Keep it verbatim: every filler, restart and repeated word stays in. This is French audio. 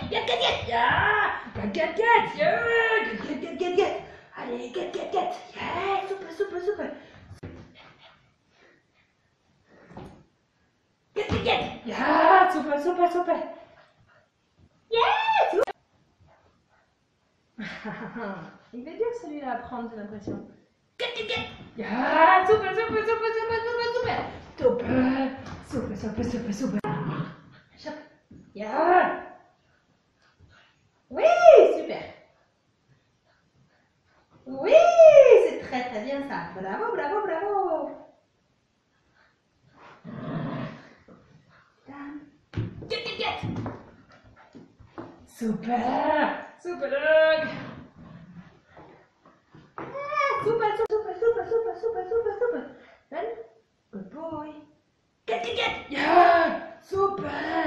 Get, get, get. Ja. Get, get, get. Ja. Get, get, get, get, get. Allez, get, get, get. Ja, super, super, super. Get, get, get. Ja, super, super, super. Yeah, super. Il va dur celui-là à prendre, j'ai l'impression. Get, get, get. Ja, super, super, super, super, super, super. Super, super, super, super, super. Chope. Ja. Oui, super. Oui, c'est très très bien ça. Bravo, bravo, bravo. Get, get, get. Super, super dog. Ah, super, super, super, super, super, super, super. Then, good boy. Get, get, get. Yeah, super.